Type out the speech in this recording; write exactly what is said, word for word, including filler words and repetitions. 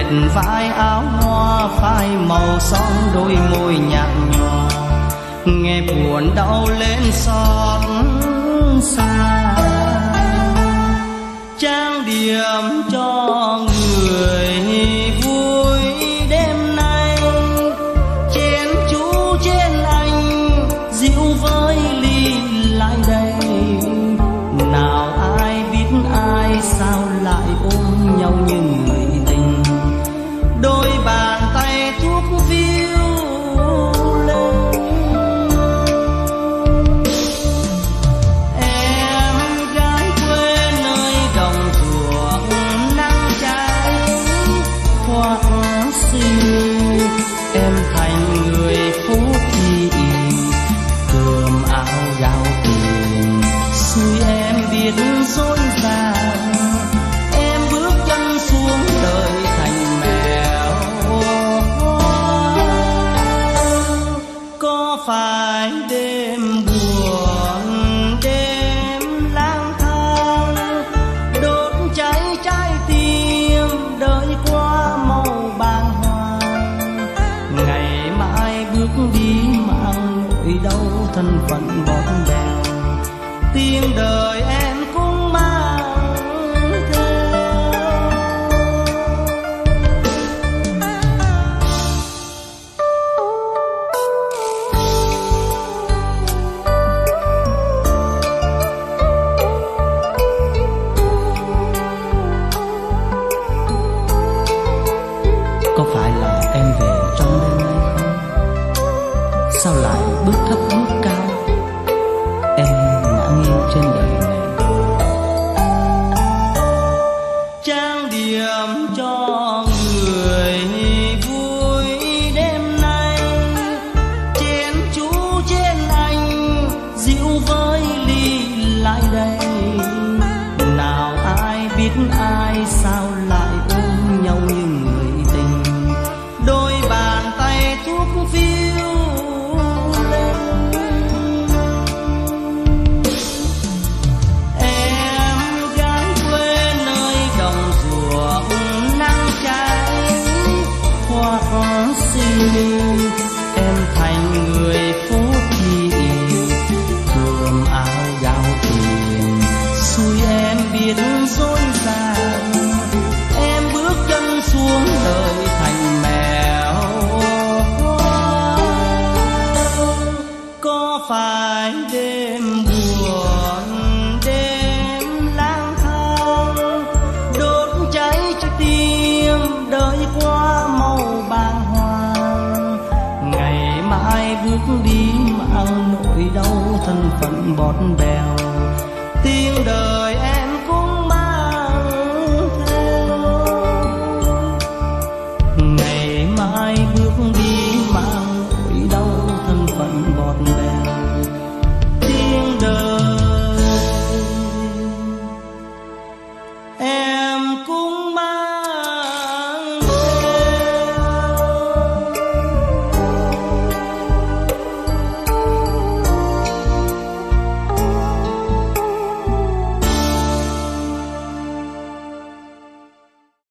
vai áo hoa phai màu son đôi môi nhạt nhòa, nghe buồn đau lên xót xa. Trang điểm cho người vui đêm nay, chén chú trên anh dịu với ly lại đây. Nào ai biết ai sao lại ôm nhau như người tình, đôi bàn tay thuốc phiêu lên. Em gái quê nơi đồng ruộng nắng cháy hoa xinh, em thành người phú thị cơm áo gạo tiền xui em biết dối vàng. Em bước chân xuống đời thành mèo, có phải đêm buồn đêm lang thang đốt cháy trái tim đợi qua màu bàng hoàng. Ngày mai bước đi mang nỗi đau thân phận bọt bèo, tiếng đời em cũng mang theo. Có phải là em về trong đêm nay không? Sao lại bước thấp bước cao, em ngã nghiêng trên đời này. Trang điểm cho người vui đêm nay, chén chú trên anh dịu với ly lại đây. Nào ai biết ai sao lại ôm nhau như người tình, đôi bàn tay thuốc phiêu lên. Em gái quê nơi đồng ruộng nắng cháy hoa xinh, em thành người phú thị cơm áo gạo tiền xui em biết dối vàng. Em bước chân xuống đời thành mèo, có phải đêm buồn đêm lang thang đốt cháy trái tim đợi qua màu bàng hoàng. Ngày mai bước đi mang nỗi đau thân phận bọt bèo,